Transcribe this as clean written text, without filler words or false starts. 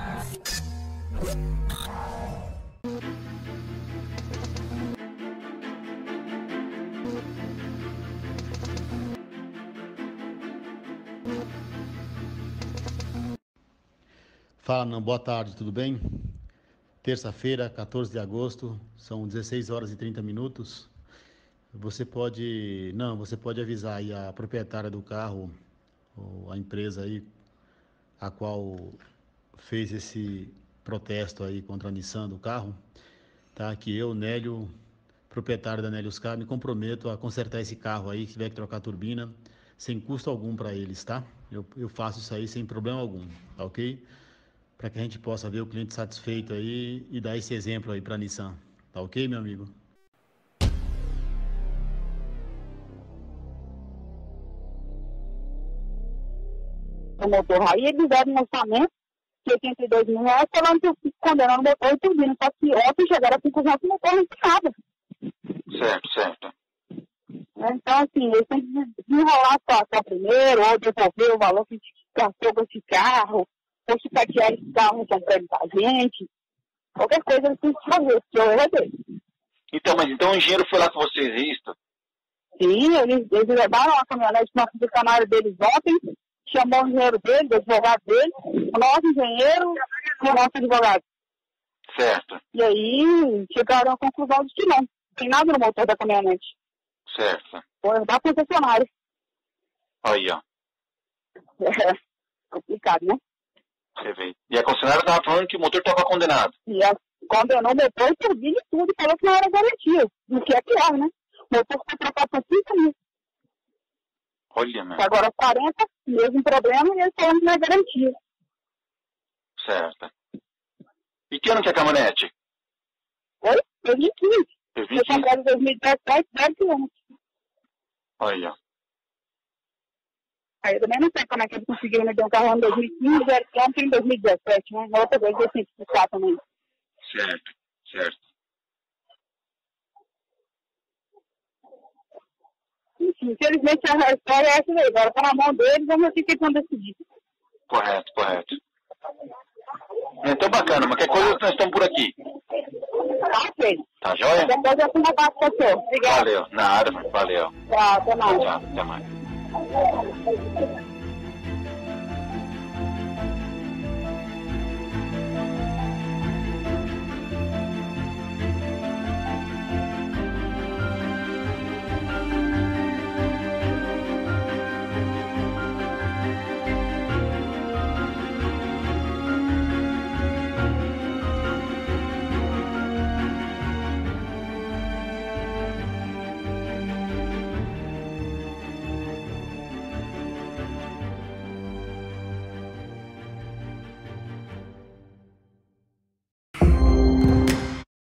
Fala, não, boa tarde, tudo bem? Terça-feira, 14 de agosto, são 16 horas e 30 minutos. Você pode avisar aí a proprietária do carro, ou a empresa aí, a qual fez esse protesto aí contra a Nissan do carro, tá? Que eu, Nélio, proprietário da Nélios Car, me comprometo a consertar esse carro aí, se tiver que trocar a turbina, sem custo algum para eles, tá? Eu faço isso aí sem problema algum, tá ok? Para que a gente possa ver o cliente satisfeito aí e dar esse exemplo aí para a Nissan. Tá ok, meu amigo? O motor aí, eles deram um orçamento de 82 mil reais, falando que eu fico condenando o motor e turbina. Só que ontem chegaram a 5 reais, o motor não tem nada. Certo. Então, assim, eles têm que desenrolar a situação primeiro, ou devolver o valor que gastou com esse carro, ou se catear esse carro, não crédito a gente. Qualquer coisa eles têm que fazer, porque eu errei. Então o engenheiro foi lá com vocês, é isso? Sim, eles levaram a caminhonete no funcionário deles ontem, chamou o engenheiro dele, o advogado dele, o nosso engenheiro e o nosso advogado. Certo. E aí chegaram à conclusão de que não tem nada no motor da caminhonete. Certo. Foi da concessionária. Aí, ó. É complicado, né? Você vê. E a concessionária estava falando que o motor estava condenado. E condenou o motor e turbina e tudo, e falou que não era garantia. O que é pior, né? O motor foi trocado por 5 mil. Olha, meu. Agora 40, mesmo problema, e eles falam que não é garantia. Certo. E que ano que é a caminhonete? Oi? 2015. 2015? Eu comprei em 2017, 10 quilômetros. Aí, ó. Aí eu também não sei como é que eles conseguiram me dar um carro em 2015, 0 quilômetros em 2017, né? Na outra vez eu tenho que explicar também. Certo. Enfim, infelizmente a história é essa aí. Agora tá na mão deles, vamos ver o que eles vão decidir. Correto. Então bacana, mas qualquer coisa nós estamos por aqui. Tá, ok. Tá joia? Depois eu fui na parte do senhor. Obrigado. Valeu, nada, valeu. Tchau, até mais. Tchau, até mais.